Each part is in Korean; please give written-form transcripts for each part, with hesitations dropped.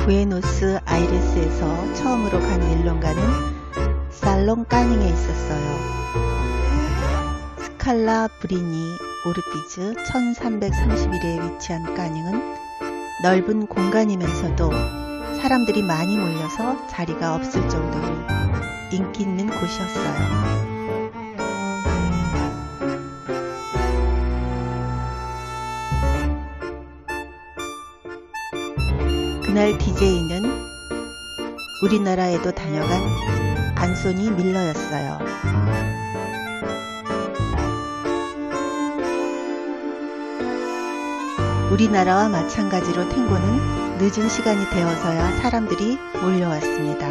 부에노스 아이레스에서 처음으로 간 밀론가는 살롱 까닝에 있었어요. 스칼라 브리니 오르피즈 1331에 위치한 까닝은 넓은 공간이면서도 사람들이 많이 몰려서 자리가 없을 정도로 인기 있는 곳이었어요. 그날 DJ는 우리나라에도 다녀간 안소니 밀러였어요. 우리나라와 마찬가지로 탱고는 늦은 시간이 되어서야 사람들이 몰려왔습니다.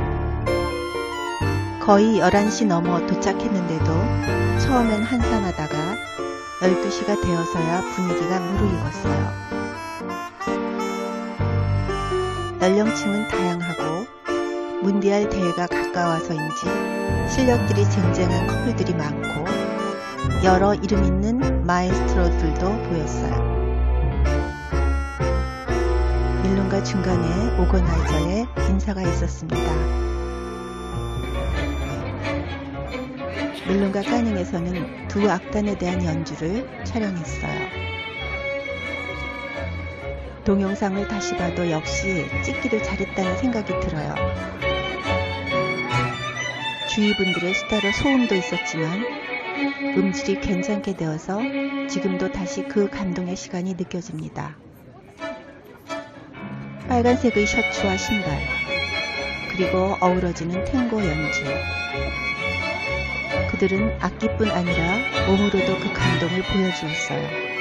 거의 11시 넘어 도착했는데도 처음엔 한산하다가 12시가 되어서야 분위기가 무르익었어요. 연령층은 다양하고 문디알 대회가 가까워서인지 실력들이 쟁쟁한 커플들이 많고 여러 이름 있는 마에스트로들도 보였어요. 밀론가 중간에 오거나이저의 인사가 있었습니다. 밀론가 까닝에서는 두 악단에 대한 연주를 촬영했어요. 동영상을 다시 봐도 역시 찍기를 잘했다는 생각이 들어요. 주위 분들의 수다로 소음도 있었지만 음질이 괜찮게 되어서 지금도 다시 그 감동의 시간이 느껴집니다. 빨간색의 셔츠와 신발, 그리고 어우러지는 탱고 연주. 그들은 악기뿐 아니라 몸으로도 그 감동을 보여주었어요.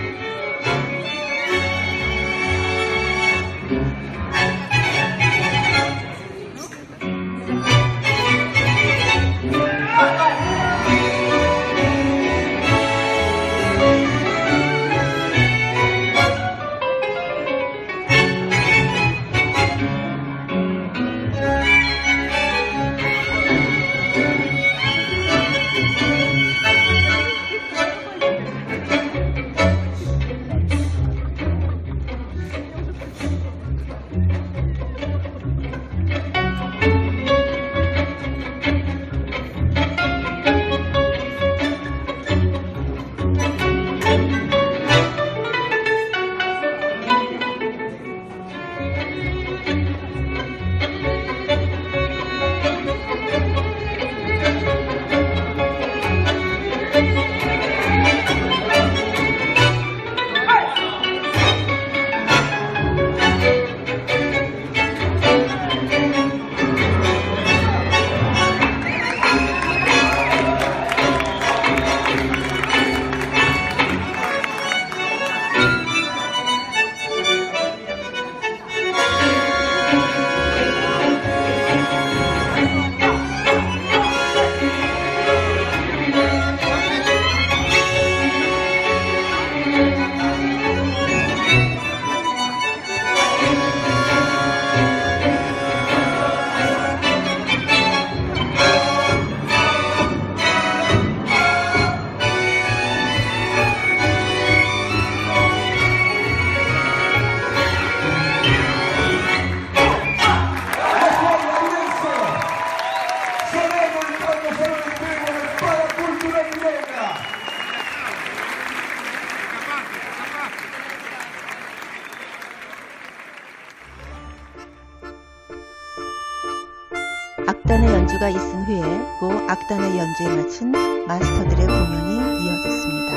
악단의 연주가 있은 후에 그 악단의 연주에 맞춘 마스터들의 공연이 이어졌습니다.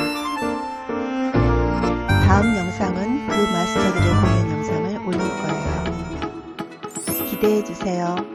다음 영상은 그 마스터들의 공연 영상을 올릴 거예요. 기대해 주세요.